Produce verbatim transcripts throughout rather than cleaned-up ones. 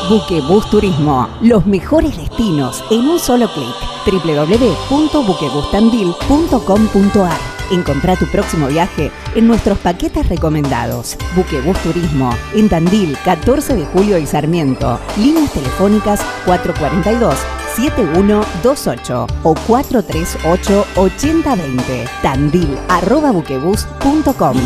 Buquebus Turismo, los mejores destinos en un solo clic. doble u doble u doble u punto buquebustandil punto com punto a r. Encontrá tu próximo viaje en nuestros paquetes recomendados. Buquebus Turismo, en Tandil, catorce de julio y Sarmiento. Líneas telefónicas cuatro cuatro dos, siete uno dos ocho o cuatro tres ocho, ocho cero dos cero. Tandil, arroba buquebus punto com.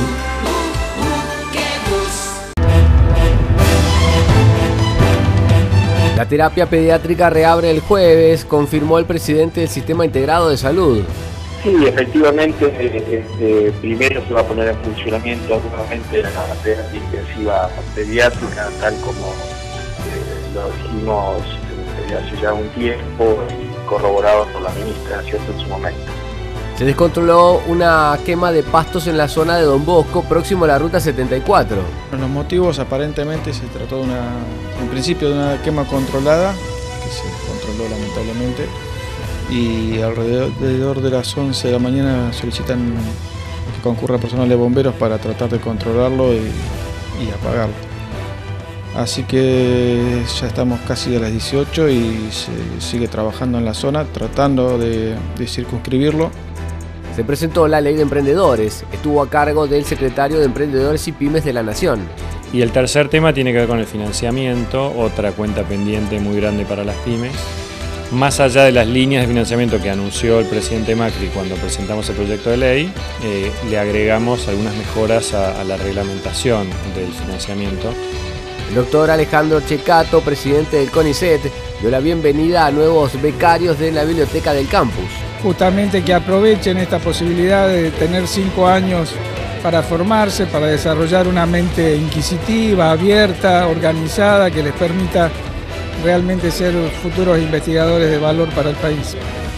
La terapia pediátrica reabre el jueves, confirmó el presidente del Sistema Integrado de Salud. Sí, efectivamente, este, primero se va a poner en funcionamiento nuevamente la terapia intensiva pediátrica, tal como eh, lo dijimos desde hace ya un tiempo y corroborado por la ministra, ¿cierto?, en su momento. Se descontroló una quema de pastos en la zona de Don Bosco, próximo a la Ruta setenta y cuatro. Los motivos, aparentemente se trató de una, en principio de una quema controlada, que se descontroló lamentablemente, y alrededor de las once de la mañana solicitan que concurra personal de bomberos para tratar de controlarlo y, y apagarlo. Así que ya estamos casi a las dieciocho y se sigue trabajando en la zona, tratando de, de circunscribirlo. Se presentó la Ley de Emprendedores, estuvo a cargo del secretario de Emprendedores y Pymes de la Nación. Y el tercer tema tiene que ver con el financiamiento, otra cuenta pendiente muy grande para las pymes. Más allá de las líneas de financiamiento que anunció el presidente Macri cuando presentamos el proyecto de ley, eh, le agregamos algunas mejoras a, a la reglamentación del financiamiento. El doctor Alejandro Checato, presidente del CONICET, dio la bienvenida a nuevos becarios de la biblioteca del campus. Justamente que aprovechen esta posibilidad de tener cinco años para formarse, para desarrollar una mente inquisitiva, abierta, organizada, que les permita realmente ser futuros investigadores de valor para el país.